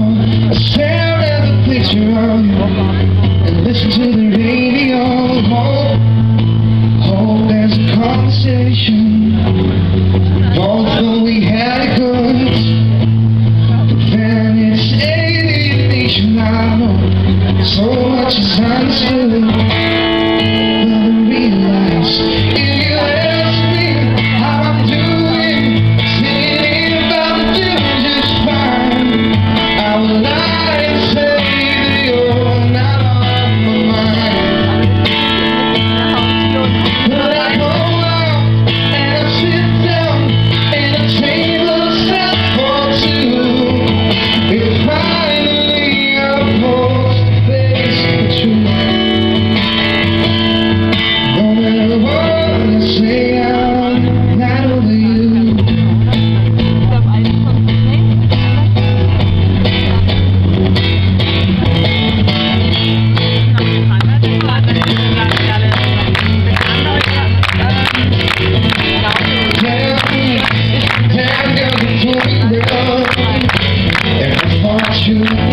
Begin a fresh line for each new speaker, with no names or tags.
I stare at the picture of you and listen to the radio. Hope there's a conversation. Although we had it good, but then it's alienation. I know so much is understood. You